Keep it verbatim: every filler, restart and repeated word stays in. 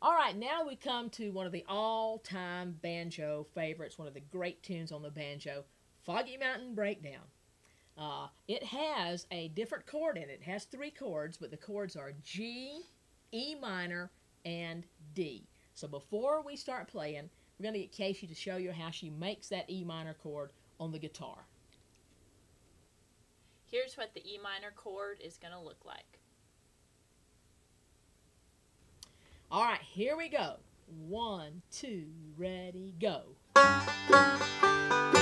All right, now we come to one of the all-time banjo favorites, one of the great tunes on the banjo, Foggy Mountain Breakdown. Uh, it has a different chord in it. It has three chords, but the chords are G, E minor, and D. So before we start playing, we're going to get Casey to show you how she makes that E minor chord on the guitar. Here's what the E minor chord is going to look like. All right, here we go. One, two, ready, go.